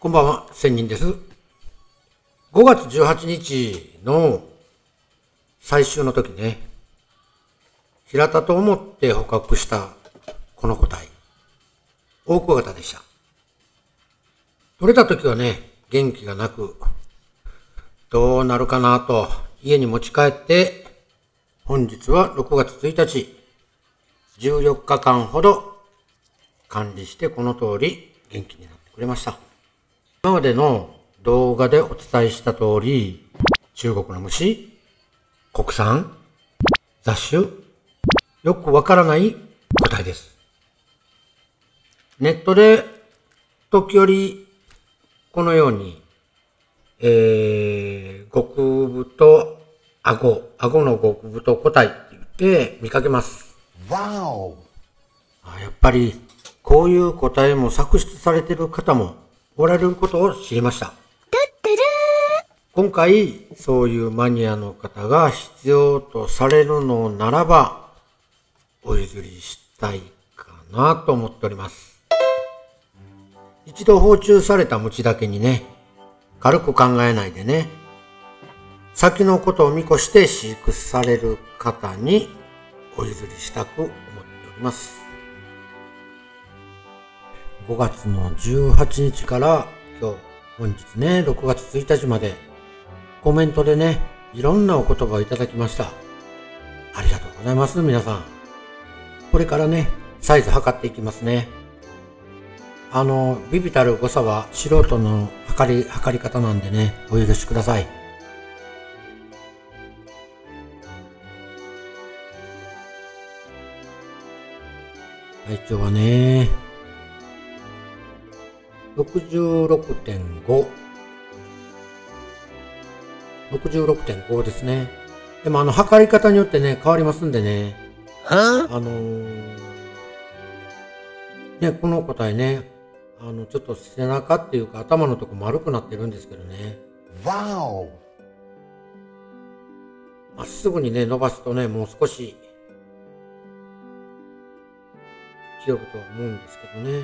こんばんは、仙人です。5月18日の最終の時ね、平田と思って捕獲したこの個体、大クワガタでした。取れた時はね、元気がなく、どうなるかなと家に持ち帰って、本日は6月1日、14日間ほど管理してこの通り元気になってくれました。今までの動画でお伝えした通り、中国の虫、国産、雑種、よくわからない個体です。ネットで時折このように、極太、顎の極太個体って言って見かけます。やっぱりこういう個体も作出されている方もおられることを知りました。今回そういうマニアの方が必要とされるのならばお譲りしたいかなと思っております。一度放虫された虫だけにね、軽く考えないでね、先のことを見越して飼育される方にお譲りしたく思っております。5月の18日から本日ね、6月1日までコメントでね、いろんなお言葉をいただきました。ありがとうございます、皆さん。これからね、サイズ測っていきますね。ビビたる誤差は素人の測り方なんでね、お許しください。体長はね、66.5。66.5 ですね。でも測り方によってね、変わりますんでね。ね、この個体ね、ちょっと背中っていうか頭のとこ丸くなってるんですけどね。まっすぐにね、伸ばすとね、もう少し、広くと思うんですけどね。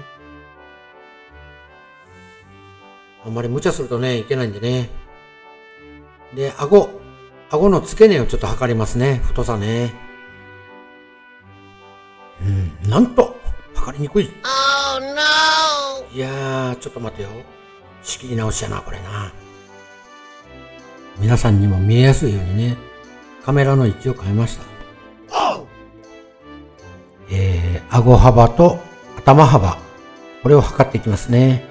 あんまり無茶するとね、いけないんでね。で、顎の付け根をちょっと測りますね。太さね。なんと測りにくい。いやー、ちょっと待てよ。仕切り直しやな、これな。皆さんにも見えやすいようにね、カメラの位置を変えました。顎幅と頭幅、これを測っていきますね。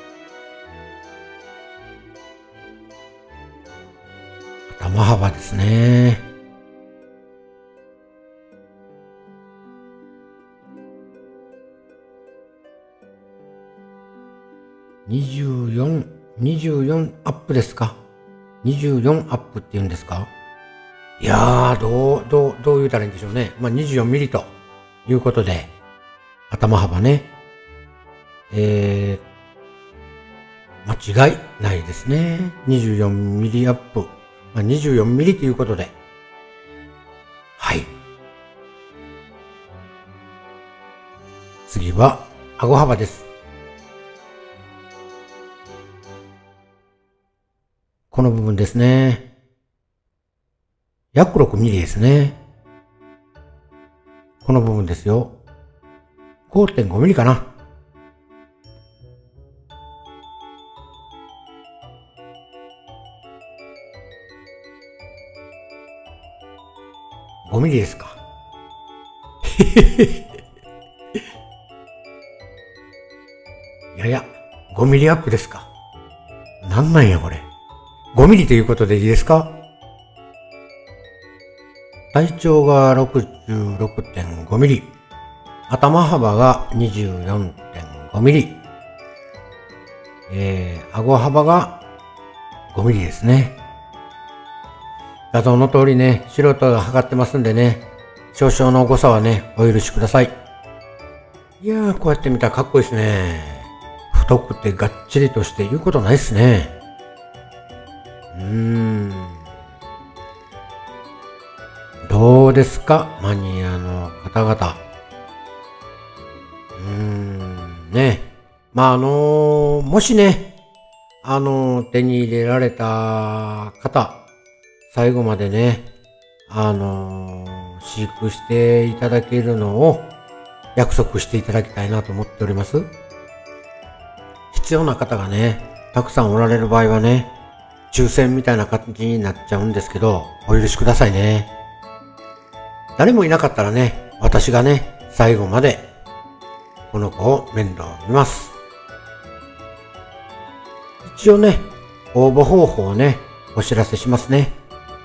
頭幅ですね。24アップですか？ 24 アップって言うんですか？いやー、どう言うたらいいんでしょうね。まあ、24ミリということで、頭幅ね。間違いないですね。24ミリアップ。まあ、24ミリということで。はい。次は、顎幅です。この部分ですね。約6ミリですね。この部分ですよ。5.5 ミリかな。5ミリですか。いや、5ミリアップですか。なんやこれ。5ミリということでいいですか？体長が 66.5 ミリ。頭幅が 24.5 ミリ。顎幅が5ミリですね。画像の通りね、素人が測ってますんでね、少々の誤差はね、お許しください。いやー、こうやって見たらかっこいいですね。太くてがっちりとして言うことないですね。どうですか、マニアの方々。ね。まあもしね、 手に入れられた方、最後までね、飼育していただけるのを約束していただきたいなと思っております。必要な方がね、たくさんおられる場合はね、抽選みたいな感じになっちゃうんですけど、お許しくださいね。誰もいなかったらね、私がね、最後までこの子を面倒見ます。一応ね、応募方法をね、お知らせしますね。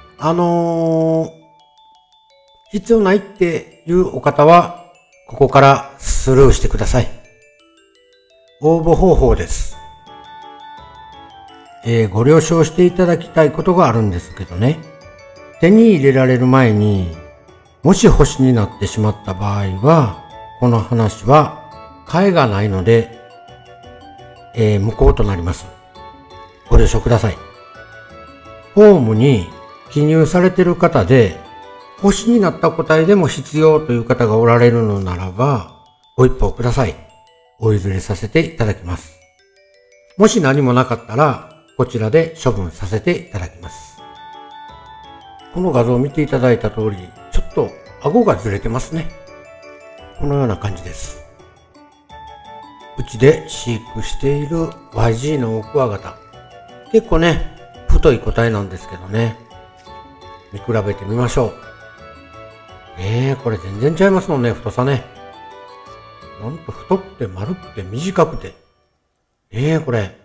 必要ないっていうお方は、ここからスルーしてください。応募方法です。ご了承していただきたいことがあるんですけどね。手に入れられる前に、もし星になってしまった場合は、この話は替えがないので、無効となります。ご了承ください。フォームに記入されている方で、星になった個体でも必要という方がおられるのならば、ご一報ください。お譲りさせていただきます。もし何もなかったら、こちらで処分させていただきます。この画像を見ていただいた通り、ちょっと顎がずれてますね。このような感じです。うちで飼育している YG のオオクワガタ。結構ね、太い個体なんですけどね。見比べてみましょう。これ全然ちゃいますもんね、太さね。ほんと太くて丸くて短くて。これ。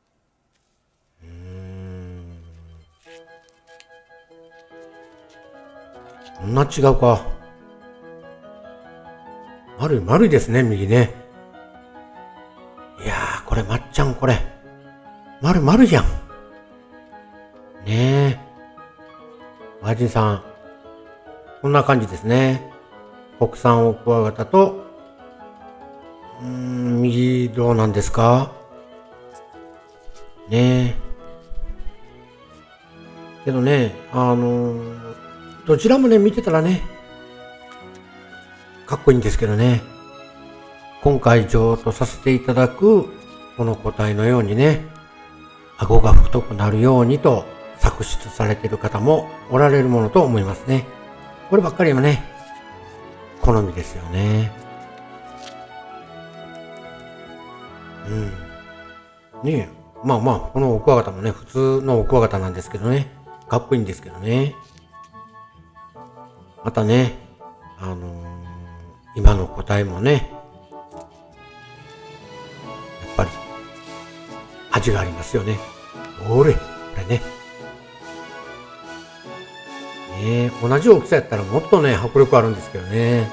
こんな違うか。丸いですね、右ね。いやー、これまっちゃんこれ。丸やん。ねえ。マジンさん。こんな感じですね。国産オオクワガタと、右どうなんですかねえ。けどね、どちらもね、見てたらね、かっこいいんですけどね。今回譲渡させていただく、この個体のようにね、顎が太くなるようにと作出されている方もおられるものと思いますね。こればっかりはね、好みですよね。ねえ。まあまあ、このオクワガタもね、普通のオクワガタなんですけどね。かっこいいんですけどね。またね、今の個体もね、やっぱり、味がありますよね。これね。同じ大きさやったらもっとね、迫力あるんですけどね。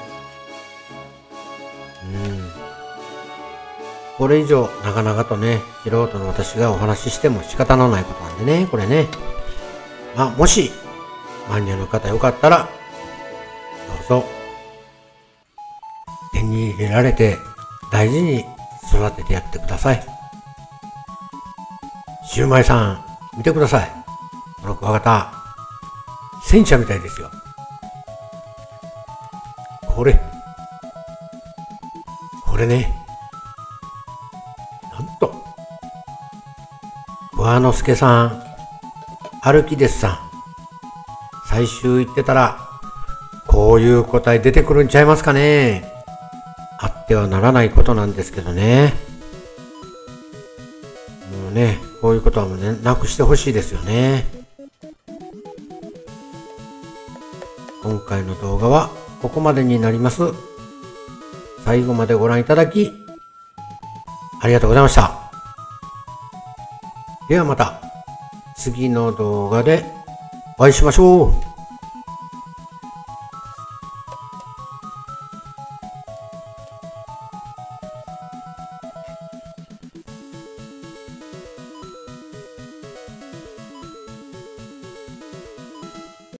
これ以上、長々とね、素人の私がお話ししても仕方のないことなんでね、これね。もし、マニアの方よかったら、どうぞ、手に入れられて、大事に育ててやってください。シュウマイさん、見てください。このクワガタ、戦車みたいですよ。これね。なんと、桑之助さん、アルキデスさん、最終行ってたら、こういう個体出てくるんちゃいますかね。あってはならないことなんですけどね。もうね、こういうことはもうね、なくしてほしいですよね。今回の動画はここまでになります。最後までご覧いただき、ありがとうございました。ではまた次の動画でお会いしましょう。